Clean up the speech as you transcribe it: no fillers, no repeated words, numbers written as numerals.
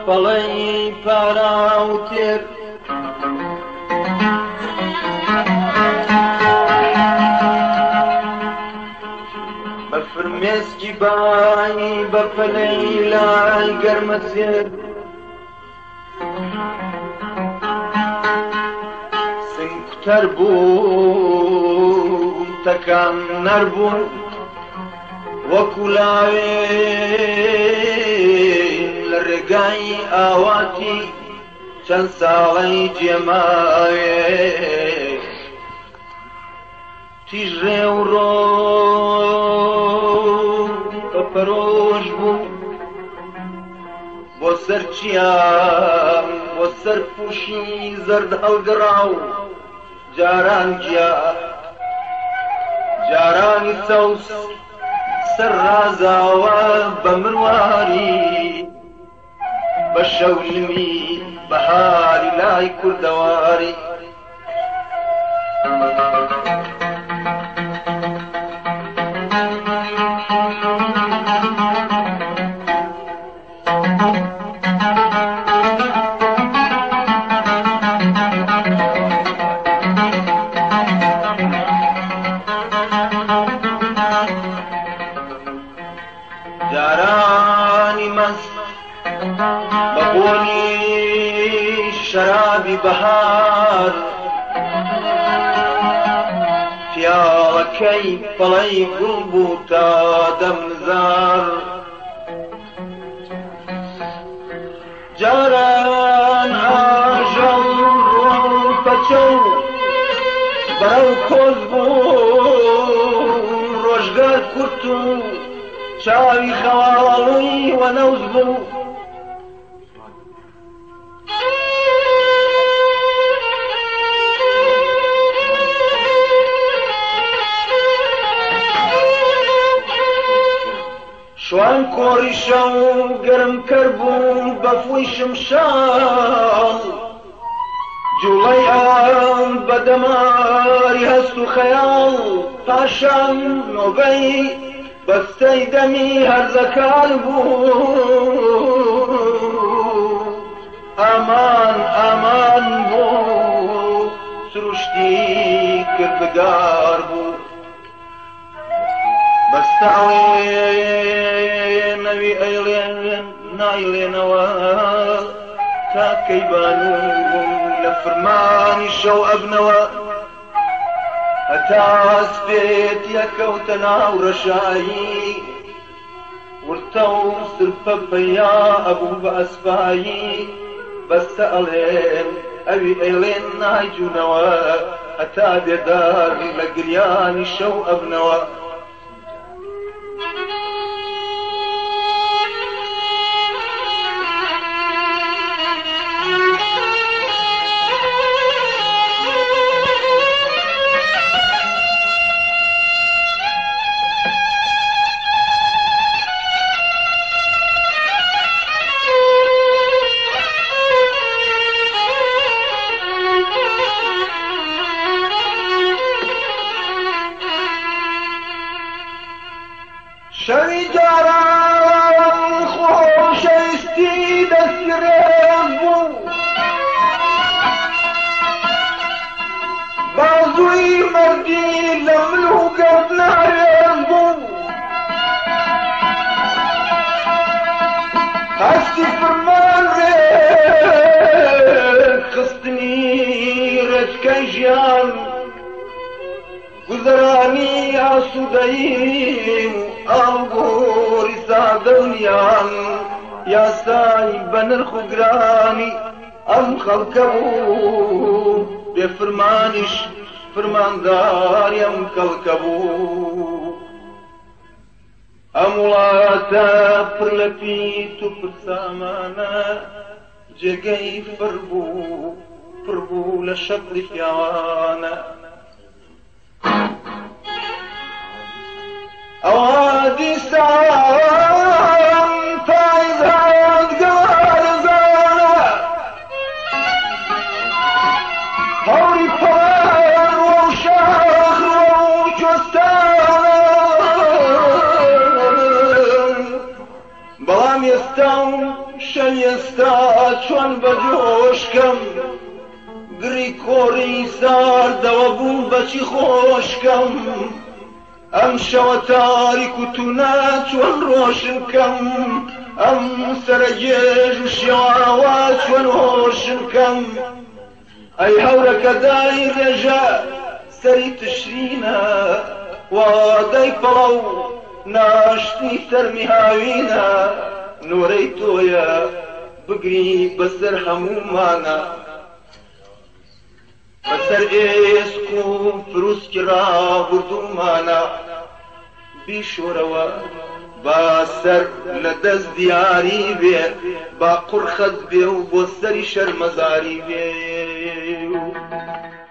پەڵەی پاراوتێر بە فرمێسکی بایی بە پەلەی لای گەرمەسێر سنگتەر بوو تەکان نەربوون وەکو لاوێن لە ڕێگای ئاواتی چەند ساڵەی جێماوێ تیژێ و ڕۆ بە پەرۆش بوو بۆ سەر چیان بۆ سەر پوشی زەرد هەڵگەڕاو جاران گیا جارانی سەوس سەر ڕازاوە بە مرواری بە شەولمی بەهاری لای کوردەواری جارانی مەست بە بۆنی شەرابی بەهار پیاڵەکەی پەڵەی گوڵ بوو تا دەمزار جاران ئاژەڵ ڕۆپەچە و بەرەو کۆز بوو ڕۆژگار کورت و چاوی خەواڵەڵووی وەنەوز بوو شوان کۆڕی شەو گەرم کەر بوون بە فوی شمشاڵ جوڵەی ئەوان بە دەماری هەست و خەیاڵ پاشان نۆبەی بەستەی دەمی هەرزەکار بوو ئامان ئامان بوو سروشتی کردگار بوو بەستەوێنەوی ئەیڵێن نایڵێنەوە تا کەیبانوو لە فرمانی شەو ئەبنەوە هەتا ئەسپێت یەکەوتە ناو ڕەشایی ورتە و سرپە پەیا ئەبوو بە ئەسپایی بەستە ئەڵێن ئەوی ئەیڵێن نایجوونەوە هەتا بێدار لە گریانی شەو ئەبنەوە شەوی جاران خۆشەویستی دەستگرێز بوو بازووی مەردی لە ملوکەت نارێز بوو هەستی فرمان ڕێک خستنی ڕێچکەی ژیان گوزەرانی ئاسوودەیی ئاڵگۆری سادەونیان یاسای بە نرخ و گرانی ئەم خەڵکە بوو بێ فرمانیش فرمانداری ئەم کەڵکە بوو ئەم وڵاتە پڕ لە پیت و پرسامانە جێگەی فڕ بوو لە شەقی پیاوانە ئەوادی ساوان پایز هەڵگەوارزانە هەوری پەڕان و شاخ و کوێستانە بەڵام ئێستا و شەو ئێستا چۆن بەجۆشکەم گڕی کۆڕی ساردەوە بوو بەچی خۆشکەم ئەم شەوە تاریک و تونا چۆن ڕۆشنکەم ئەم سەرەجێژ و شێواوە چۆن هۆشنکەم ئەی هەورەکە دای ڕێژە سەری تشرینە وادەی پەڵە و ناشتی سەرمی هاوینە نۆرەی تۆیە بگری بەسەر هەمومانە بەسەر ئێسک و فروسکی ڕابردوومانە بیشۆرەوە با سەر لە دەست دیاری بێ با قورخەت بێ و بۆ سەری شەرمەزاری بێ